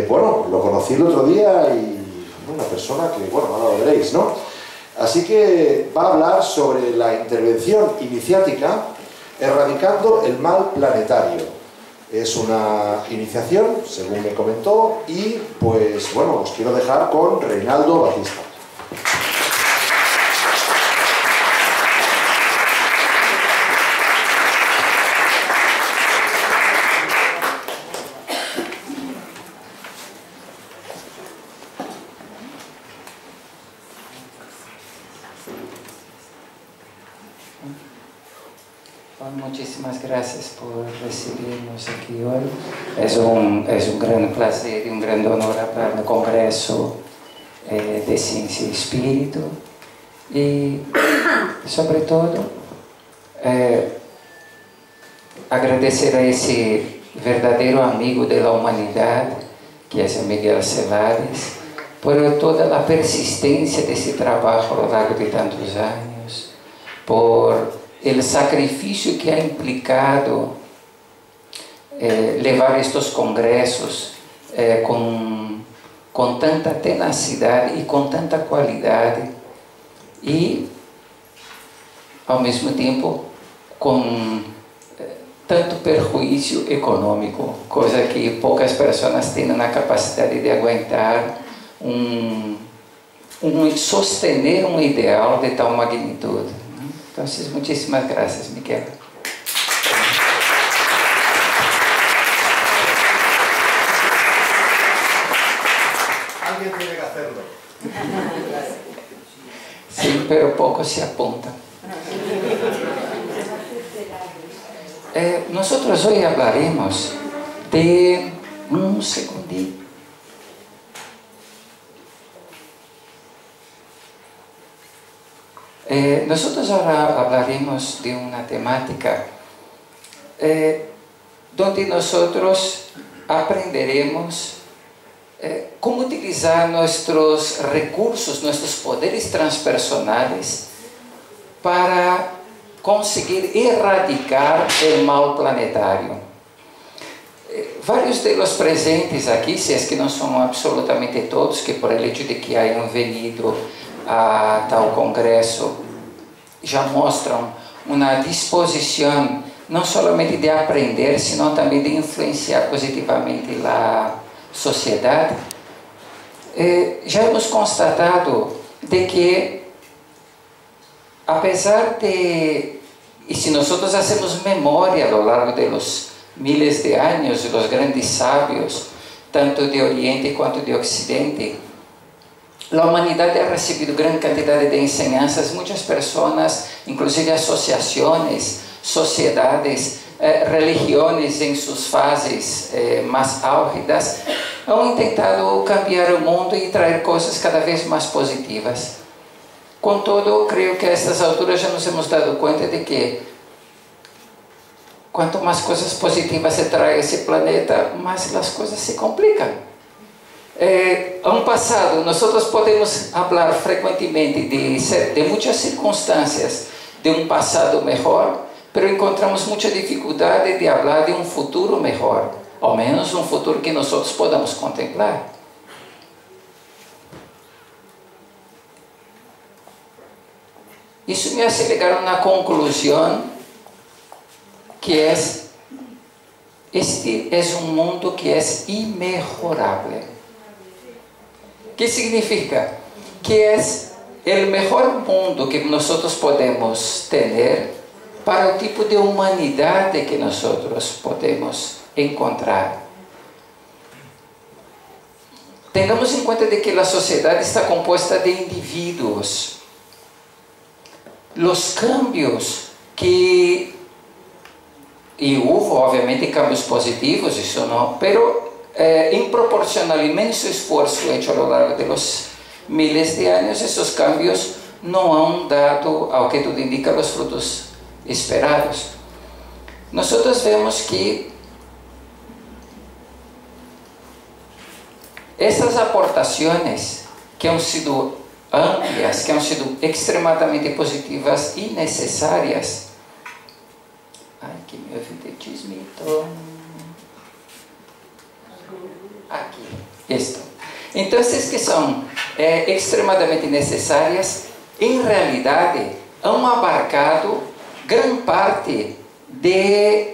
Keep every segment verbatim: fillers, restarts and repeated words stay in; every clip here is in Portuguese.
bueno, lo conocí el otro día y una persona que, bueno, ahora lo veréis, ¿no? Así que va a hablar sobre la intervención iniciática erradicando el mal planetario. Es una iniciación, según me comentó, y pues bueno, os quiero dejar con Reinaldo Batista. Muchísimas gracias por recibirnos aquí hoy. Es un, es un gran placer y un gran honor hablar en el Congreso eh, de Ciencia y Espíritu. Y sobre todo, eh, agradecer a ese verdadero amigo de la humanidad, que es Miguel Celades, por toda la persistencia de ese trabajo a lo largo de tantos años, por el sacrificio que ha implicado eh, llevar estos congresos eh, con, con tanta tenacidad y con tanta cualidad y al mismo tiempo con eh, tanto perjuicio económico, cosa que pocas personas tienen la capacidad de aguantar un, un sostener un ideal de tal magnitud. Entonces, muchísimas gracias, Miguel. Alguien tiene que hacerlo. Sí, pero pocos se apuntan. Eh, nosotros hoy hablaremos de... Un segundito. Eh, nosotros ahora hablaremos de una temática eh, donde nosotros aprenderemos eh, cómo utilizar nuestros recursos, nuestros poderes transpersonales para conseguir erradicar el mal planetario. Eh, varios de los presentes aquí, si es que no son absolutamente todos, que por el hecho de que hayan venido a tal congreso já mostram uma disposição não somente de aprender, sino também de influenciar positivamente a sociedade. Eh, já hemos constatado de que, apesar de, e se nós hacemos memória a lo largo de los miles de anos, os grandes sábios, tanto de Oriente quanto de Ocidente, a humanidade ha recebido grande quantidade de enseñanzas, muitas pessoas, inclusive associações, sociedades, eh, religiões em suas fases eh, mais álgidas, han tentado cambiar o mundo e trazer coisas cada vez mais positivas. Contudo, creio que a estas alturas já nos hemos dado conta de que quanto mais coisas positivas se traz a esse planeta, mais as coisas se complicam. Eh, a un pasado, nosotros podemos hablar frecuentemente de, de muchas circunstancias de un pasado mejor, pero encontramos mucha dificultad de hablar de un futuro mejor, ao menos un futuro que nosotros podamos contemplar. Isso me hace llegar a una conclusión que es, este es un mundo que es inmejorable. ¿Qué significa? Que es el mejor mundo que nosotros podemos tener para el tipo de humanidad que nosotros podemos encontrar. Tengamos en cuenta de que la sociedad está compuesta de individuos. Los cambios que... Y hubo obviamente cambios positivos, eso no, pero... Eh, en proporción al inmenso esfuerzo hecho a lo largo de los miles de años, esos cambios no han dado, ao que todo indica, los frutos esperados. Nosotros vemos que estas aportaciones que han sido amplias, que han sido extremadamente positivas y necesarias. Ay, que me olvidé chismito. aqui. Isto. Então, essas que são é, extremadamente necessárias, em realidade, han abarcado gran parte de,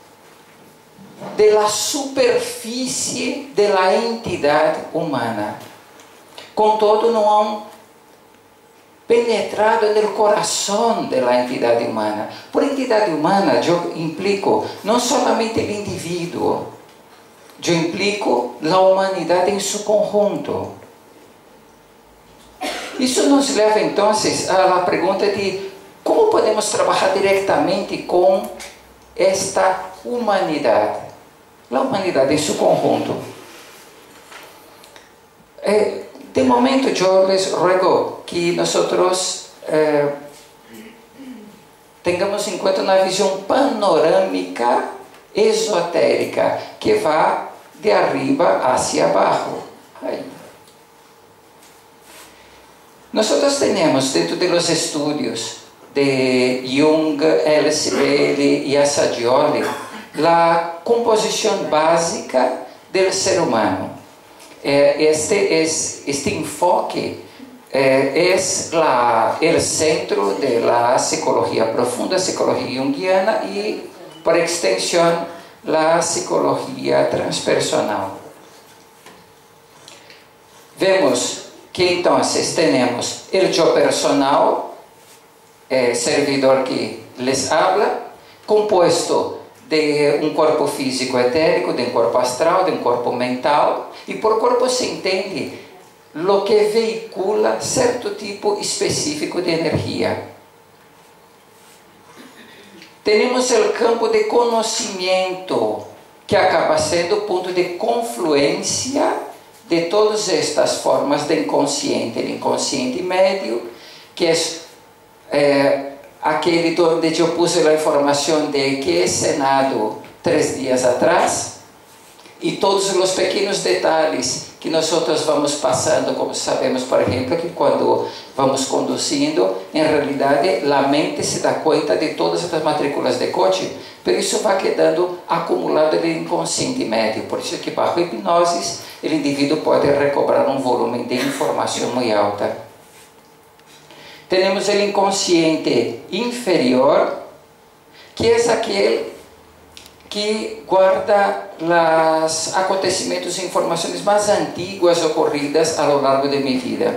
de la superfície de la entidade humana. Contudo, não han penetrado no coração da entidade humana. Por entidade humana, eu implico não somente o indivíduo, eu implico a humanidade em seu conjunto. Isso nos leva, então, à pergunta de como podemos trabalhar diretamente com esta humanidade, a humanidade em seu conjunto. Eh, de momento, eu les ruego que nós eh, tenhamos em conta uma visão panorâmica esotérica que vá de arriba hacia abaixo. Aí. Nós temos dentro dos estudos de Jung, L C B L e Assagioli a composição básica do ser humano. Este, este enfoque é o centro da psicologia profunda, psicologia junguiana e, por extensão, a psicologia transpersonal. Vemos que então temos o eu personal, eh, servidor que les habla, composto de um corpo físico etérico, de um corpo astral, de um corpo mental, e por corpo se entende lo que veicula certo tipo específico de energia. Temos o campo de conhecimento, que acaba sendo o ponto de confluência de todas estas formas de inconsciente, o inconsciente médio, que é, é aquele onde eu pus a informação de que é Senado três dias atrás, e todos os pequenos detalhes que nós vamos passando, como sabemos, por exemplo, que quando vamos conduzindo, em realidade, a mente se dá conta de todas as matrículas de coche, por isso vai quedando acumulado no inconsciente médio. Por isso que, bajo hipnose, o indivíduo pode recobrar um volume de informação muito alta. Temos o inconsciente inferior, que é aquele que guarda os acontecimentos e informações mais antiguas ocorridas a lo largo de minha vida.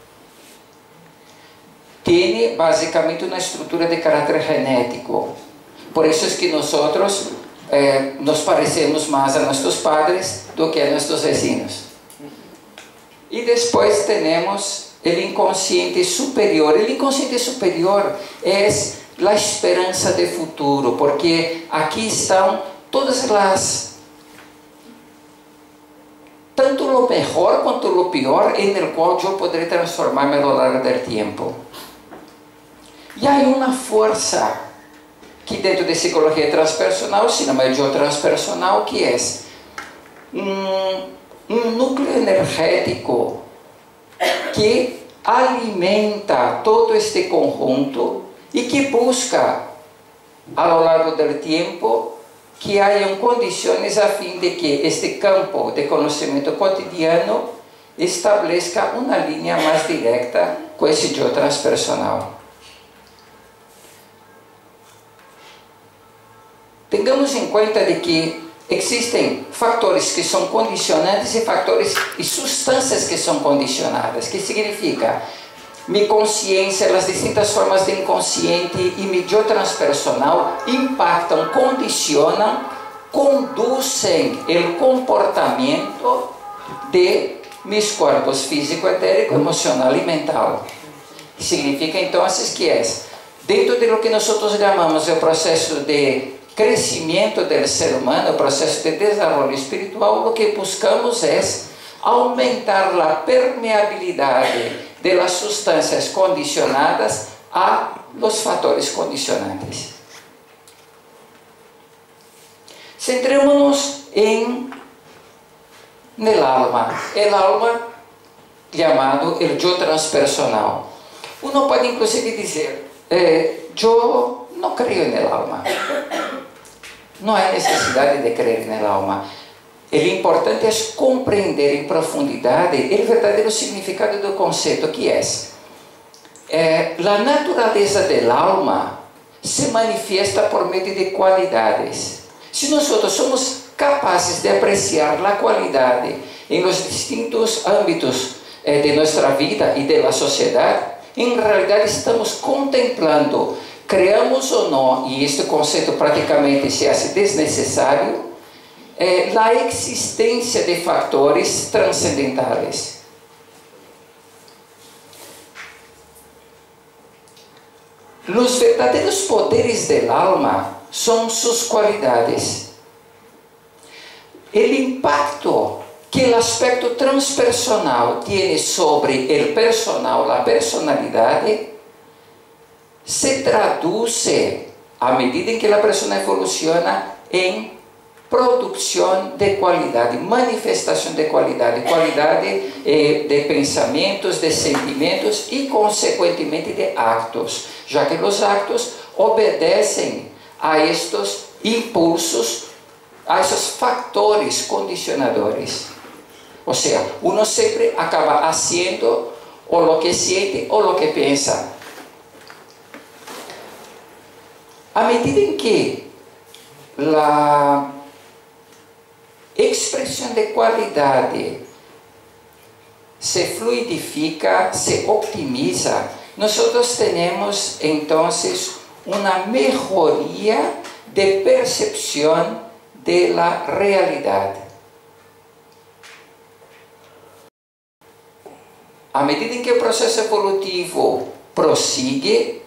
Tem basicamente uma estrutura de caráter genético. Por isso é que nós eh, nos parecemos mais a nossos padres do que a nossos vecinos. E depois temos o inconsciente superior. O inconsciente superior é a esperança de futuro, porque aqui estão todas as, tanto o melhor quanto o pior, em el qual eu poderei transformar-me ao longo do tempo. E há uma força que dentro de psicologia transpersonal, se não é eu transpersonal, que é um, um núcleo energético que alimenta todo este conjunto e que busca, ao longo do tempo, que hajam condições a fim de que este campo de conhecimento cotidiano estabeleça uma linha mais direta com esse eu transpersonal. Tenhamos em conta de que existem fatores que são condicionantes e fatores e substâncias que são condicionadas, que significa minha consciência, as distintas formas de inconsciente e meu eu transpersonal impactam, condicionam, conduzem o comportamento de meus corpos físico, etérico, emocional e mental. Significa então que é dentro de lo que nós chamamos o processo de crescimento do ser humano, o processo de desenvolvimento espiritual, o que buscamos é aumentar a permeabilidade de las substâncias condicionadas a los fatores condicionantes. Centrémonos em el alma, el alma chamado el yo transpersonal. Uno pode inclusive dizer, eh, yo não creio en el alma. Não há necessidade de crer en el alma. o importante é compreender em profundidade o verdadeiro significado do conceito, que é, é a natureza do alma se manifesta por meio de qualidades. Se nós somos capazes de apreciar a qualidade em los distintos âmbitos eh, de nossa vida e da sociedade, em realidade estamos contemplando, creamos ou não, e este conceito praticamente se hace desnecessário, eh, a existência de fatores transcendentais. Os verdadeiros poderes do alma são suas qualidades. O impacto que o aspecto transpersonal tem sobre o personal, a personalidade, se traduz, à medida em que a pessoa evoluciona, em produção de qualidade, manifestação de qualidade, qualidade eh, de pensamentos, de sentimentos e, consequentemente, de actos, já que os actos obedecem a estes impulsos, a esses fatores condicionadores. Ou seja, uno sempre acaba haciendo o lo que siente o lo que pensa. À medida em que a expressão de qualidade se fluidifica, se optimiza, nós temos então uma melhoria de percepção da realidade. À medida em que o processo evolutivo prossigue,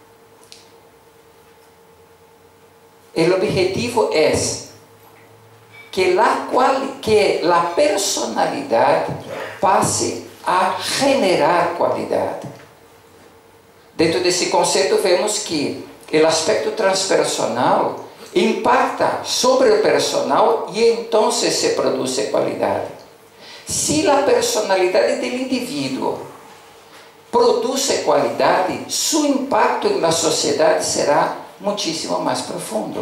o objetivo é que a, quali, que a personalidade passe a generar qualidade. Dentro desse conceito, vemos que o aspecto transpersonal impacta sobre o personal e então se produz qualidade. Se a personalidade do indivíduo produz qualidade, seu impacto na sociedade será muitíssimo mais profundo.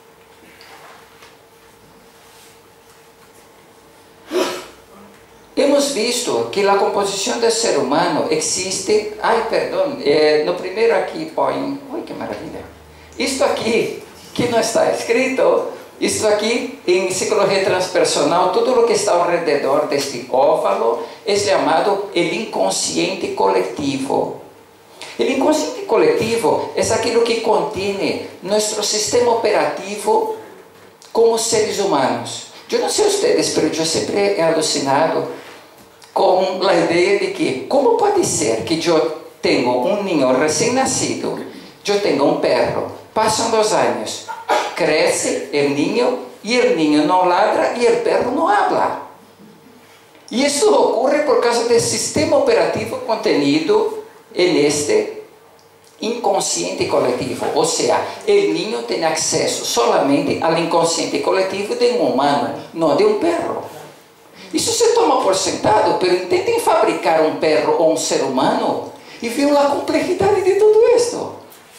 Hemos visto que a composição do ser humano existe. Ai, perdão, eh, no primeiro aqui põe. Ui, que maravilha! Isto aqui, que não está escrito, isto aqui em psicologia transpersonal, tudo o que está ao redor deste óvalo é chamado o inconsciente coletivo. O inconsciente coletivo é aquilo que contém nosso sistema operativo como seres humanos. Eu não sei vocês, mas eu sempre he alucinado com a ideia de que, como pode ser que eu tenha um ninho recém-nascido, eu tenha um perro, passam dois anos, cresce o ninho e o ninho não ladra e o perro não habla. E isso ocorre por causa do sistema operativo contenido neste inconsciente coletivo. Ou seja, o ninho tem acesso solamente ao inconsciente coletivo de um humano, não de um perro. Isso se toma por sentado, mas intentem fabricar um perro ou um ser humano e viu a complexidade de tudo isto.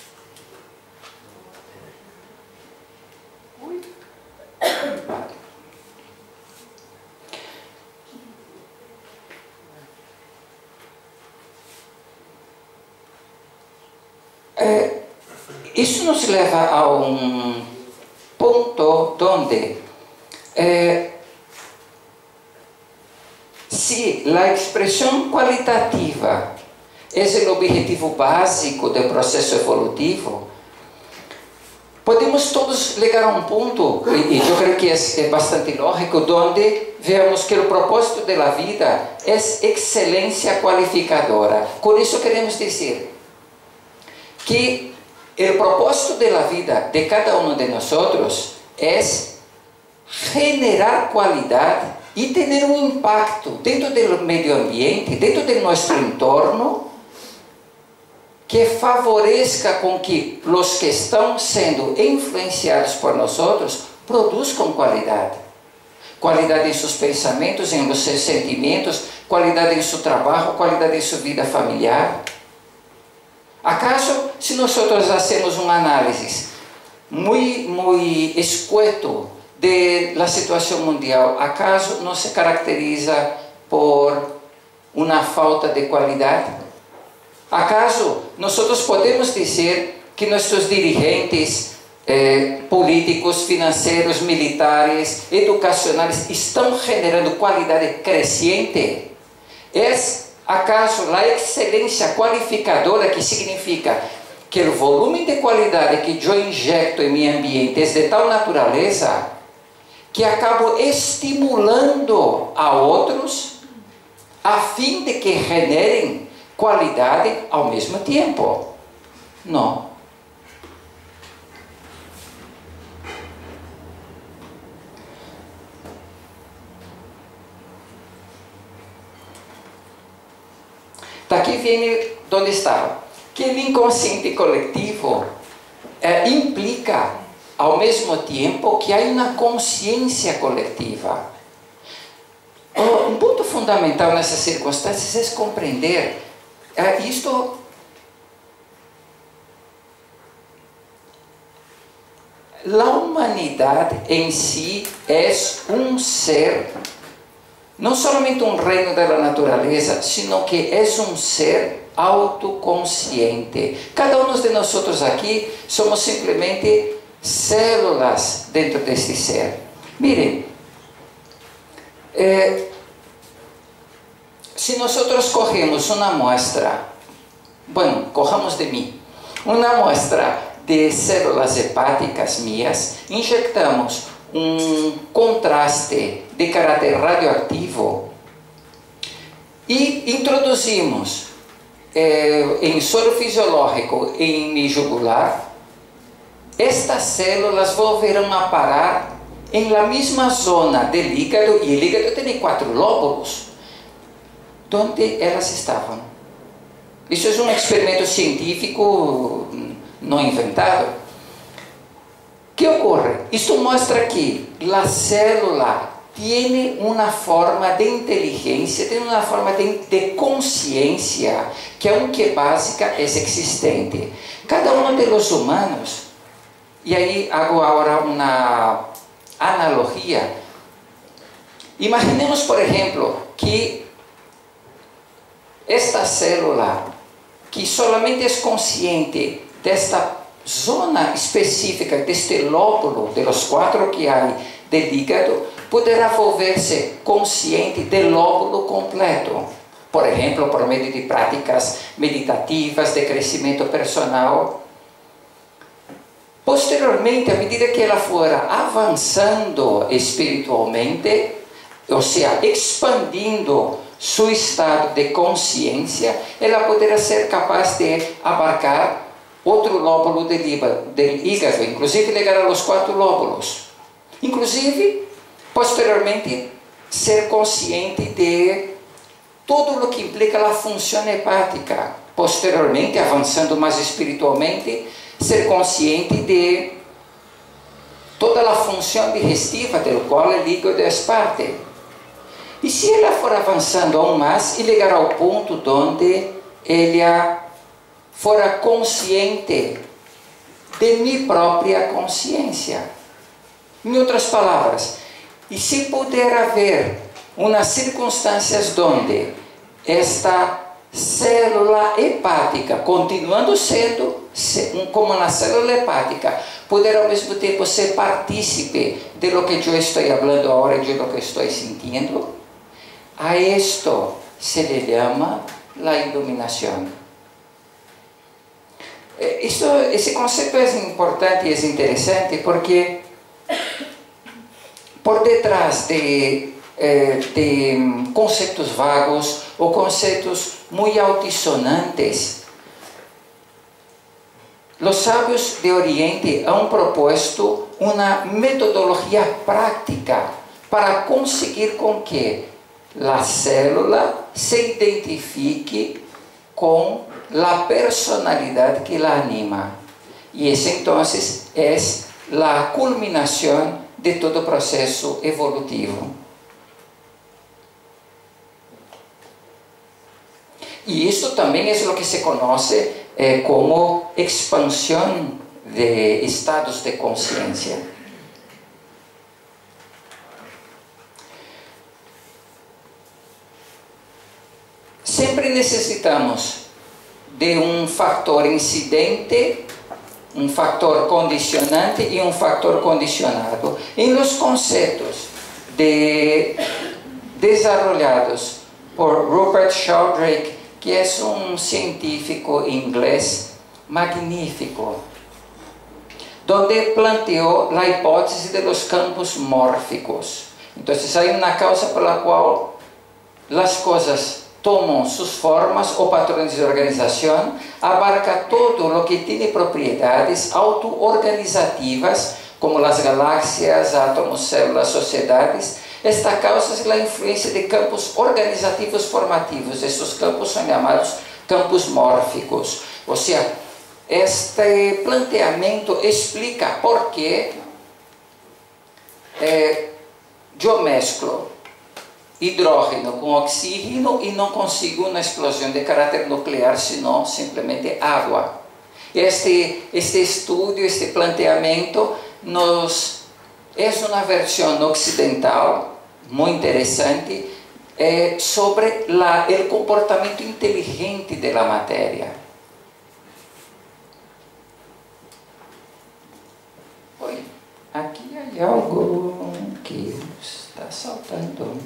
É, isso nos leva a um ponto onde é, se a expressão qualitativa é o objetivo básico do processo evolutivo, podemos todos chegar a um ponto, e eu creio que é bastante lógico, onde vemos que o propósito da vida é excelência qualificadora. Com isso queremos dizer que o propósito da vida de cada um de nós é generar qualidade e ter um impacto dentro do meio ambiente, dentro do nosso entorno, que favoreça com que os que estão sendo influenciados por nós produzam qualidade. Qualidade em seus pensamentos, em seus sentimentos, qualidade em seu trabalho, qualidade em sua vida familiar. ¿Acaso, si nosotros hacemos una análisis muy, muy escueto da situação mundial, acaso não se caracteriza por uma falta de qualidade? Acaso nós podemos dizer que nossos dirigentes eh, políticos, financeiros, militares, educacionais estão generando qualidade crescente? É acaso a excelência qualificadora, que significa que o volume de qualidade que eu injecto em meu ambiente é de tal natureza que acabo estimulando a outros a fim de que generem qualidade ao mesmo tempo? Não. Daqui vem onde estava. Que o inconsciente coletivo eh, implica, ao mesmo tempo, que há uma consciência coletiva. Um ponto fundamental nessas circunstâncias é compreender eh, isto. A humanidade em si é um ser, não somente um reino da natureza, sino que é um ser autoconsciente. Cada um de nós aqui somos simplesmente células dentro deste ser. Miren, eh, se nós cogemos uma muestra, bueno, cojamos de mim, uma muestra de células hepáticas minhas, injectamos um contraste de caráter radioativo e introduzimos eh, em soro fisiológico em mi jugular, estas células volverão a parar em la mesma zona do hígado, e o hígado tem quatro lóbulos, onde elas estavam. Isso é um experimento científico não inventado. O que ocorre? Isto mostra que a célula tem uma forma de inteligência, tem uma forma de, de consciência, que aunque básica, é existente. Cada um de los humanos, e aí hago agora uma analogia. Imaginemos, por exemplo, que esta célula, que solamente é consciente desta zona específica, deste lóbulo, de los quatro que há do hígado, poderá volver-se consciente do lóbulo completo. Por exemplo, por meio de práticas meditativas, de crescimento personal. Posteriormente, à medida que ela for avançando espiritualmente, ou seja, expandindo seu estado de consciência, ela poderá ser capaz de abarcar outro lóbulo do hígado, inclusive ligar aos quatro lóbulos. Inclusive, posteriormente, ser consciente de tudo o que implica a função hepática. Posteriormente, avançando mais espiritualmente, ser consciente de toda a função digestiva, do qual o hígado é parte. E se ela for avançando aún mais e chegar ao ponto onde ela fora consciente de minha própria consciência. Em outras palavras, e se puder haver umas circunstâncias onde esta célula hepática, continuando sendo como uma célula hepática, poder ao mesmo tempo ser partícipe de lo que eu estou falando agora e de lo que estou sentindo, a esto se le llama la iluminação. Isso, esse conceito é importante e é interessante porque por detrás de, de conceitos vagos ou conceitos muito altisonantes, os sábios de Oriente han proposto uma metodologia prática para conseguir com que a célula se identifique com a personalidade que la anima. E esse, então, é a culminação de todo o processo evolutivo. E isso também é o que se conhece eh, como expansão de estados de consciência. sempre necessitamos de um fator incidente, um fator condicionante e um fator condicionado. Em los conceitos de, desarrollados por Rupert Sheldrake, que é um científico inglês magnífico, donde planteou a hipótese de los campos mórficos. Então, há uma causa pela qual as coisas tomam suas formas ou padrões de organização, abarca todo o que tem propriedades auto-organizativas, como as galáxias, átomos, células, sociedades. Esta causa é a influência de campos organizativos formativos. Estes campos são chamados campos mórficos. Ou seja, este planteamento explica por que eh, eu mesclo hidrógeno com oxígeno e não consigo uma explosão de caráter nuclear, senão simplesmente água. Este, este estudo, este planteamento nos é uma versão ocidental muito interessante eh, sobre la, o comportamento inteligente da matéria. Oi, aqui há algo que está saltando.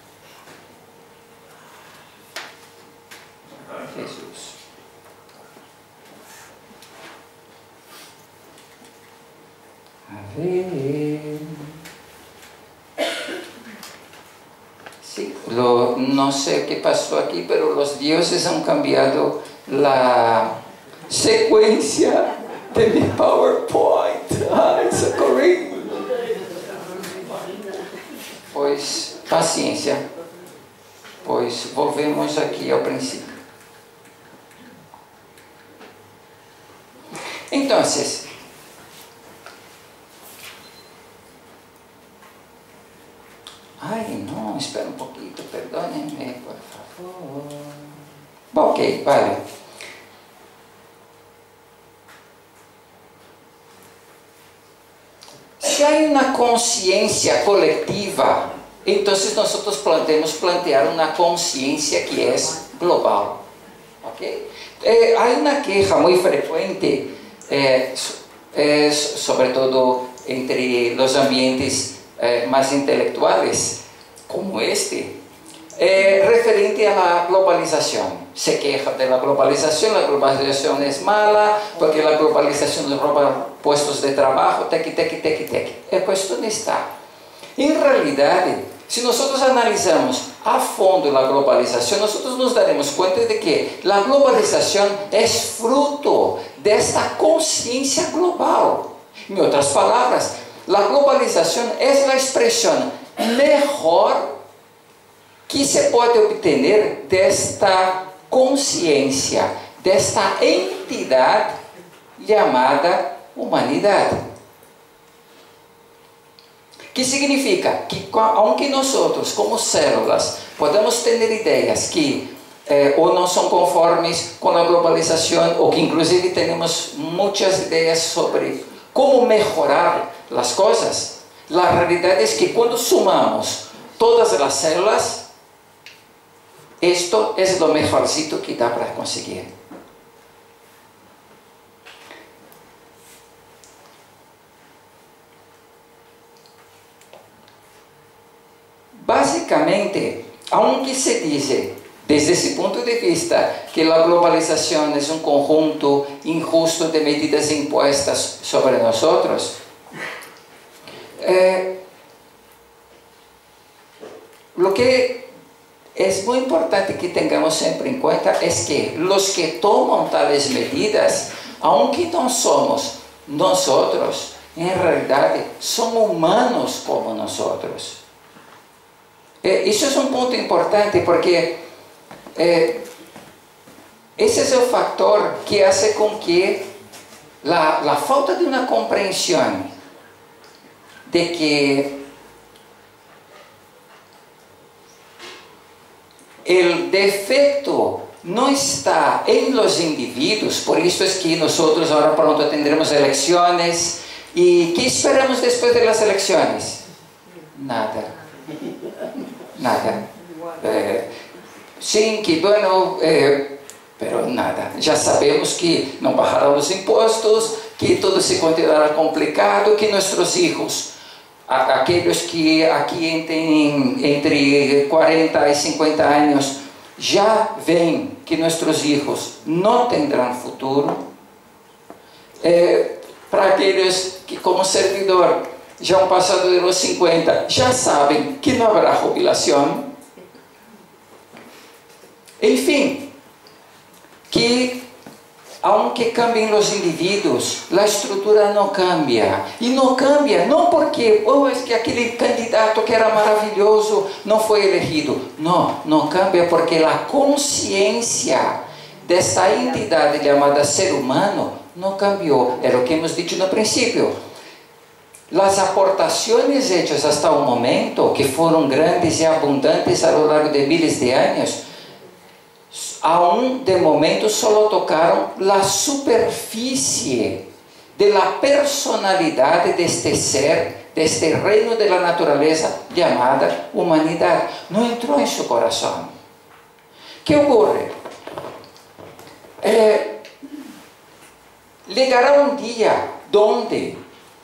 Jesus. A ver. Sí, lo, no sé qué pasó aquí, pero los dioses han cambiado la secuencia de mi PowerPoint. Ai, socorro. Pois, paciência. Pois, volvemos aqui ao princípio. Então, ai, não, espera um pouquinho, perdónenme, por favor. Bom, ok, vale. Se há uma consciência coletiva, então nós podemos plantear uma consciência que é global. Ok? Eh, há uma queixa muito frequente, eh, eh, sobretudo entre os ambientes eh, mais intelectuais, como este, eh, referente à globalização. Se queixa da globalização, a globalização é mala, porque a globalização nos rouba postos de trabalho, tec, tec, tec, tec. A questão está. Em realidade, se nós analisamos a fundo a globalização, nós nos daremos conta de que a globalização é fruto desta consciência global. Em outras palavras, a globalização é a expressão melhor que se pode obter desta consciência, desta entidade chamada humanidade. Que significa que, aunque nós, como células, podemos ter ideias que eh, ou não são conformes com a globalização, ou que inclusive temos muitas ideias sobre como melhorar as coisas, a realidade é que quando sumamos todas as células, isto é o melhorcito que dá para conseguir. Basicamente, aunque se diz, desde esse ponto de vista, que a globalização é um conjunto injusto de medidas impostas sobre nós, eh, o que é muito importante que tenhamos sempre em conta é que os que tomam tais medidas, aunque não somos nós, em realidade, são humanos como nós. Isso é um ponto importante porque eh, esse é o fator que faz com que a, a falta de uma compreensão de que o defeito não está em los indivíduos, por isso é que nós agora pronto tendremos eleições e que esperamos depois das eleições? Nada. Nada. Eh, sim, que bueno, eh, pero nada, já sabemos que não bajarão os impostos, que tudo se continuará complicado, que nossos filhos, aqueles que aqui têm entre quarenta e cinquenta anos, já veem que nossos filhos não terão futuro. É, para aqueles que, como servidor, já han passado de los cinquenta, já sabem que não haverá jubilação. Enfim, que aunque cambiem os indivíduos, a estrutura não cambia. E não cambia não porque, oh, é que aquele candidato que era maravilhoso não foi elegido. Não, não cambia porque a consciência desta entidade chamada ser humano não cambiou. Era o que hemos dicho no princípio. As aportações hechas hasta o momento, que foram grandes e abundantes a lo largo de miles de anos, aún de momento solo tocaram a superfície da personalidade deste ser, deste reino da natureza chamada humanidade. Não entrou em seu coração. O que ocorre? É, chegará um dia onde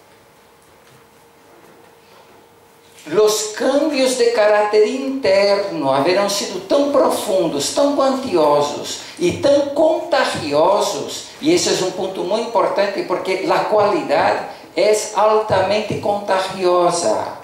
os cambios de caráter interno haverão sido tão profundos, tão quantiosos e tão contagiosos, e esse é um ponto muito importante porque a qualidade é altamente contagiosa.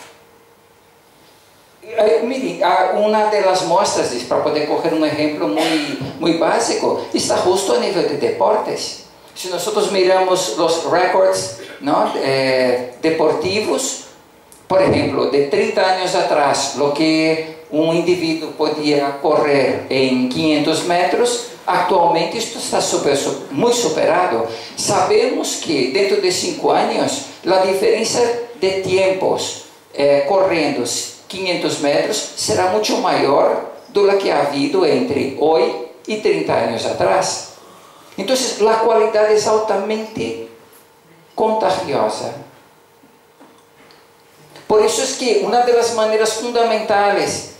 Mire, uma das mostras, para poder coger um exemplo muito, muito básico, está justo a nível de deportes. Se nós miramos os records, não, eh, deportivos, por exemplo, de trinta anos atrás, o que um indivíduo podia correr em quinhentos metros, atualmente isto está super, muito superado. Sabemos que dentro de cinco anos, a diferença de tempos eh, correndo quinhentos metros será muito maior do que ha havido entre hoje e trinta anos atrás. Então, a qualidade é altamente contagiosa. Por isso é que uma das maneiras fundamentais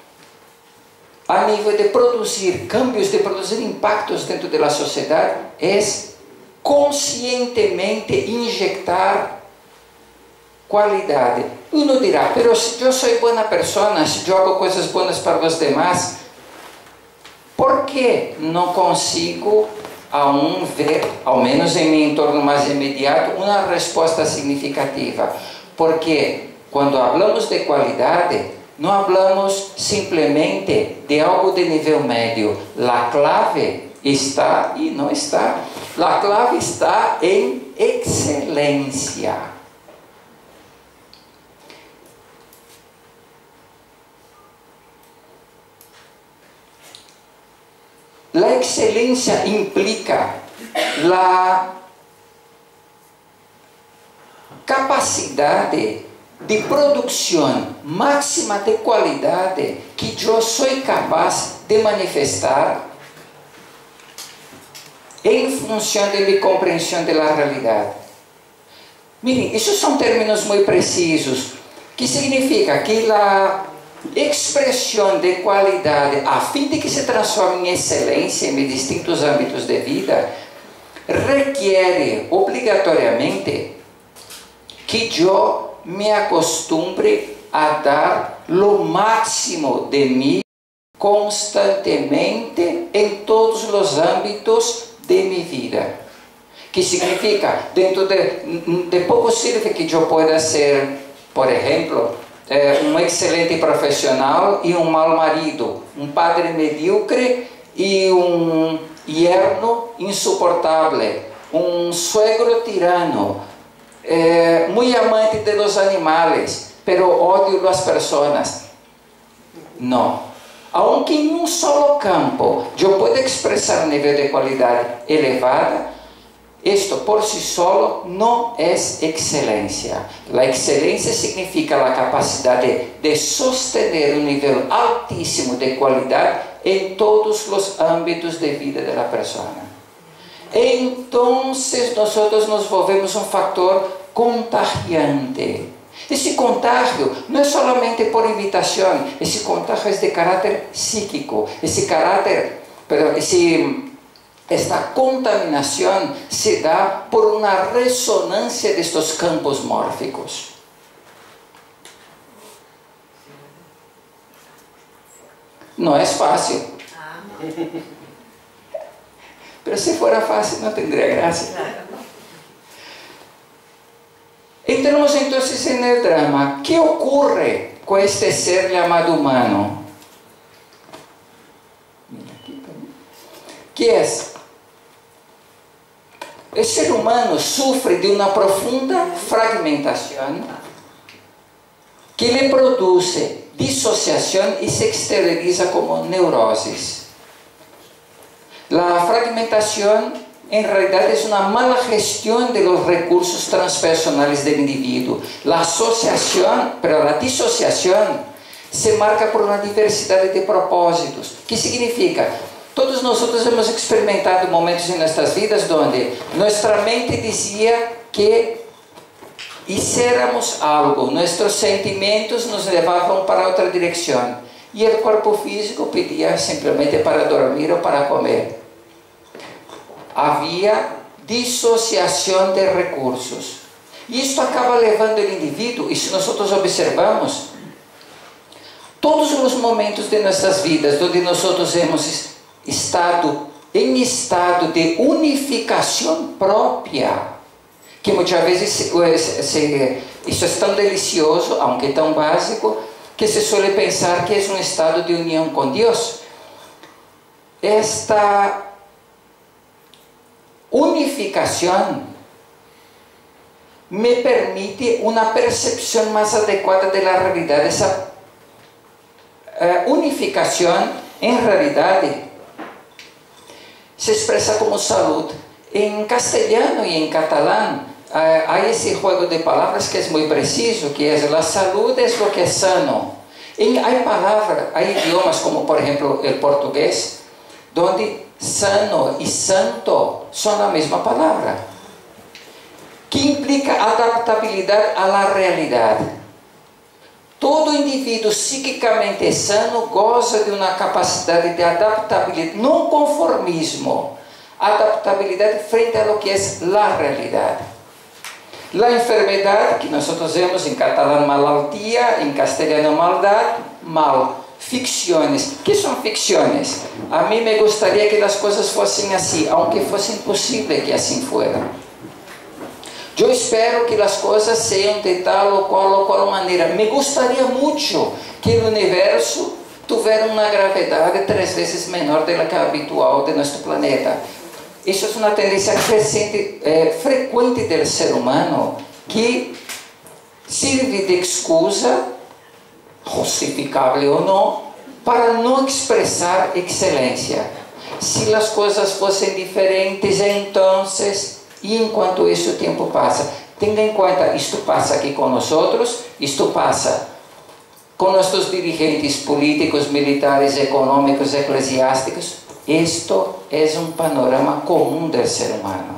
a nível de produzir cambios, de produzir impactos dentro da sociedade, é conscientemente injetar qualidade. Uno dirá, pero se eu sou boa pessoa, se eu hago coisas boas para os demais, por que não consigo aún ver, ao menos em meu entorno mais imediato, uma resposta significativa? Porque quando falamos de qualidade, não falamos simplesmente de algo de nível médio. A clave está, e não está, a clave está em excelência. A excelência implica a capacidade de produção máxima de qualidade que eu sou capaz de manifestar em função de minha compreensão da realidade. Miren, esses são termos muito precisos, que significa que a expressão de qualidade, a fim de que se transforme em excelência em distintos âmbitos de vida, requer obrigatoriamente que eu me acostumbre a dar lo máximo de mim constantemente em todos os âmbitos de minha vida. Que significa, dentro de, de pouco sirve que eu pueda ser, por exemplo, eh, um excelente profissional e um mau marido, um padre medíocre e um yerno insuportável, um suegro tirano, eh, muito amante de los animales, pero odio las personas. Não. Aunque em um solo campo eu possa expressar um nível de qualidade elevada, isto por si solo não é excelência. A excelência significa a capacidade de sostener um nível altíssimo de qualidade em todos os âmbitos de vida da pessoa. Então, nós nos volvemos um fator contagiante. Esse contágio não é solamente por invitação, esse contágio é de caráter psíquico, esse caráter, perdão, esse, esta contaminação se dá por uma ressonância destes campos mórficos. Não é fácil. Mas se fora fácil, não teria graça. Entramos então no drama. O que ocorre com este ser chamado humano? Que é? O ser humano sofre de uma profunda fragmentação que lhe produz dissociação e se exterioriza como neuroses. A fragmentação, em realidade, é uma mala gestão de los recursos transpersonales do indivíduo. A associação, pero a dissociação se marca por uma diversidade de propósitos. O que significa? Todos nós hemos experimentado momentos em nossas vidas onde nossa mente dizia que hiciéramos algo, nossos sentimentos nos levavam para outra direção e o corpo físico pedia simplesmente para dormir ou para comer. Havia dissociação de recursos. E isto acaba levando o indivíduo, e se nós observamos, todos os momentos de nossas vidas onde nós hemos estado em estado de unificação própria, que muitas vezes se, se, isso é tão delicioso, aunque tão básico, que se suele pensar que é um estado de união com Deus. Esta unificação me permite uma percepção mais adequada da realidade. Essa uh, unificação, em realidade, se expressa como saúde. Em castelhano e em catalão, uh, há esse jogo de palavras que é muito preciso, que é a saúde é o que é sano. E há palavras, há idiomas como, por exemplo, o português, onde sano e santo são a mesma palavra, que implica adaptabilidade à realidade. Todo indivíduo psiquicamente sano goza de uma capacidade de adaptabilidade, não conformismo, adaptabilidade frente a lo que é a realidade. A enfermidade, que nós vemos em catalão malaltia, em castelhano maldade, mal. Ficções. O que são ficções? A mim me gostaria que as coisas fossem assim, aunque fosse impossível que assim fuera. Eu espero que as coisas sejam de tal ou qual ou qual maneira. Me gostaria muito que o universo tivesse uma gravidade três vezes menor do que a habitual de nosso planeta. Isso é uma tendência crescente, é, frequente do ser humano, que serve de excusa, justificável ou não, para não expressar excelência. Se as coisas fossem diferentes, então, e enquanto isso o tempo passa, tenha em conta, isto passa aqui com nós outros, isto passa com nossos dirigentes políticos, militares, econômicos, eclesiásticos. Isto é um panorama comum do ser humano.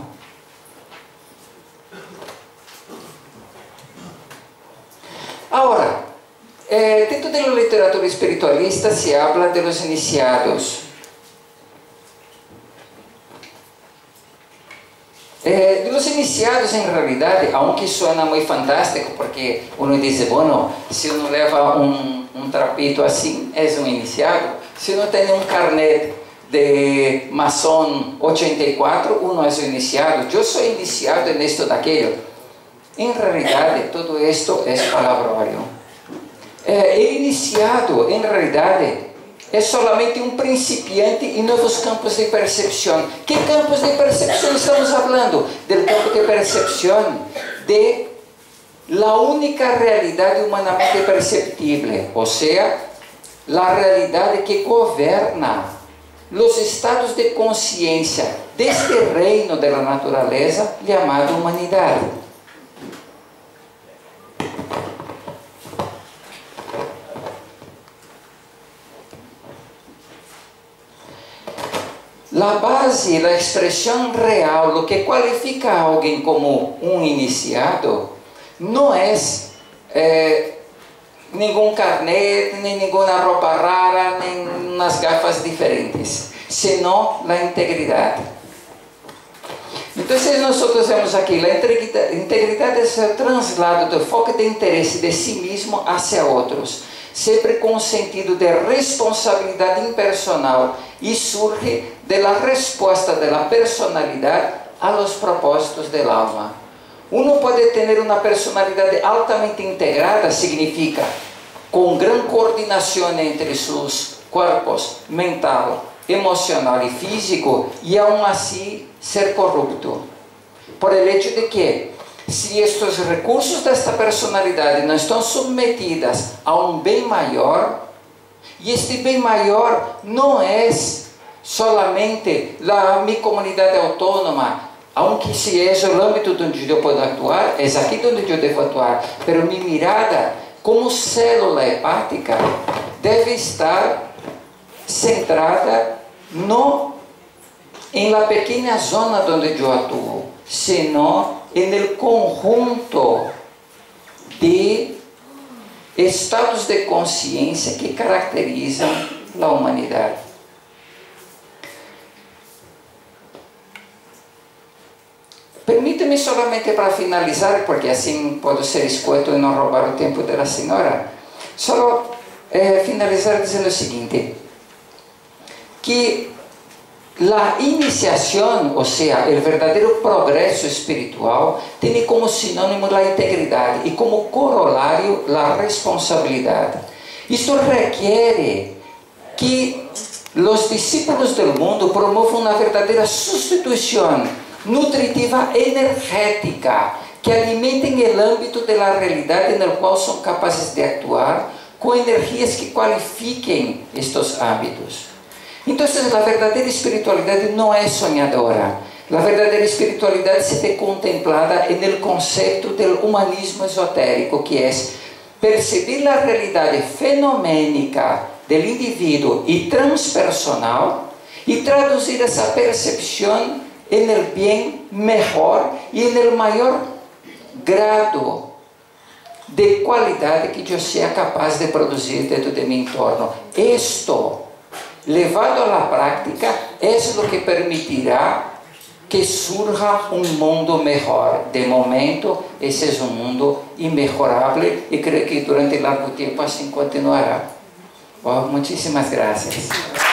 Agora, eh, dentro da literatura espiritualista se habla de los iniciados. Eh, de los iniciados, em realidade, aunque suena muito fantástico, porque uno diz, bueno, se uno leva um, um trapito assim, é um iniciado. Se uno tem um carnet de maçom ochenta e quatro, uno é um iniciado. Eu sou iniciado nisto daquilo. Em realidade, tudo isto é palavrões. É, o iniciado, em realidade, é solamente um principiante em novos campos de percepção. Que campos de percepção estamos falando? Do campo de percepção de la única realidade humanamente perceptível, ou seja, a realidade que governa os estados de consciência deste reino da natureza chamado humanidade. A base, a expressão real, o que qualifica a alguém como um iniciado, não é eh, nenhum carnet, nem nenhuma roupa rara, nem umas gafas diferentes, senão a integridade. Então, nós vemos aqui, a integridade, integridade é o traslado do foco de interesse de si mesmo hacia outros, sempre com o sentido de responsabilidade impersonal e surge da resposta da personalidade aos propósitos da alma. Uno pode ter uma personalidade altamente integrada, significa com grande coordenação entre seus corpos mental, emocional e físico, e aún assim ser corrupto. Por el hecho de que, se estes recursos desta personalidade não estão submetidos a um bem maior, e este bem maior não é solamente a minha comunidade autônoma, aunque se é o âmbito onde eu posso atuar, é aqui onde eu devo atuar, mas minha mirada como célula hepática deve estar centrada no em la pequena zona onde eu atuo, senão no conjunto de estados de consciência que caracterizam a humanidade. Permita-me solamente para finalizar, porque assim posso ser escueto e não roubar o tempo da senhora, só eh, finalizar dizendo o seguinte, que a iniciação, ou seja, o verdadeiro progresso espiritual, tem como sinônimo a integridade e como corolário a responsabilidade. Isto requer que os discípulos do mundo promovam uma verdadeira substituição nutritiva energética que alimentem o âmbito da realidade no qual são capazes de actuar com energias que qualifiquem estes hábitos. Então, a verdadeira espiritualidade não é sonhadora. A verdadeira espiritualidade se vê contemplada no conceito do humanismo esotérico, que é perceber a realidade fenomênica do indivíduo e transpersonal e traduzir essa percepção no bem melhor e no maior grado de qualidade que eu seja capaz de produzir dentro de meu entorno. Isto, levado à prática, é o que permitirá que surja um mundo melhor. De momento, esse é um mundo imejorável e creio que durante largo tempo assim continuará. Oh, muitíssimas graças.